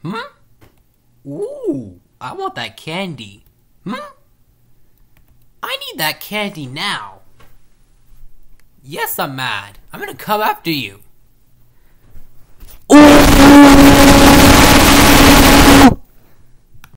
Hmm? Ooh, I want that candy. Hmm? I need that candy now. Yes, I'm mad. I'm gonna come after you.